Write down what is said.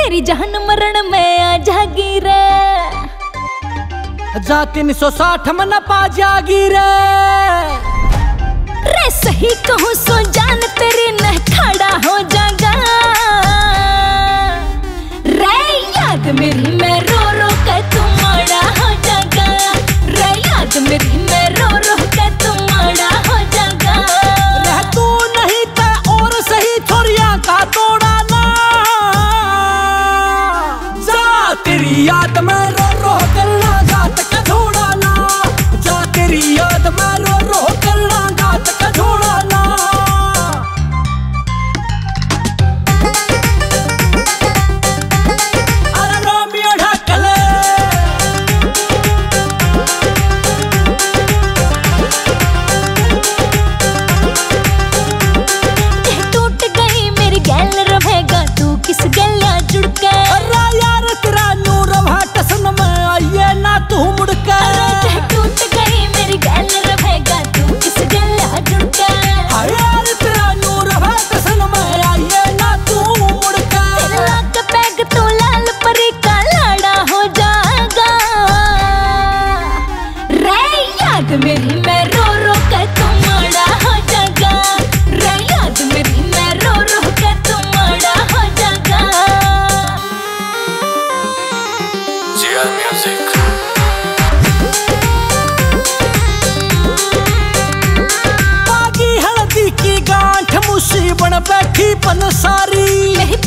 तेरी जान मरण में आ जागी रे, जा 360 में न पा जागी रे। रे सही कहूँ सो जान तेरी न खड़ा हो जागा रे, याद मेरी मैं रो रो के तुम माड़ा हो जागा रे, याद मेरी मैं रो रो के तुम माड़ा हो जागा। रह तू नहीं ते और सही छोरिया का तोड़ा ना, जा तेरी याद में रो रो करना गात का छोड़ा ना, जा तेरी याद में रो रो करना गात का छोड़ा ना। अरे रोमियो ढकले टूट गई मेरी गैल रहेगा तू किस गैला जुड़ के, अरे यार तेरा नूर टसन में आइए ना तू मुड़ के। टूट गई मेरी गैल रहेगा तू किस गैला जुड़ के, यार तेरा नूर टसन में आइए ना तू मुड़ के। तेरे लाग पैग तू लाल परी का लाड़ा हो जाएगा रे, याद मेरी मैं रो रो के तुम माड़ा हो जाएगा रे, याद मेरी मैं रो रो के तुम माड़ा हो जाएगा। GR Music। बागी हल्दी की गांठ मुसीबन बैठी पनसारी, मेरी